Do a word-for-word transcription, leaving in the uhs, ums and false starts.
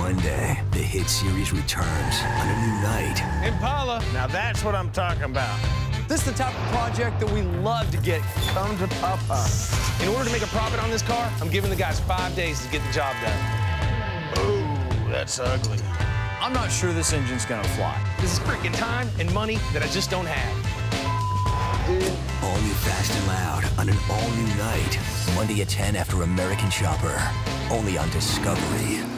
Monday, the hit series returns on a new night. Impala, now that's what I'm talking about. This is the type of project that we love to get. Come to Papa. In order to make a profit on this car, I'm giving the guys five days to get the job done. Oh, that's ugly. I'm not sure this engine's gonna fly. This is freaking time and money that I just don't have. Dude. All new Fast and Loud on an all-new night. Monday at ten after American Chopper. Only on Discovery.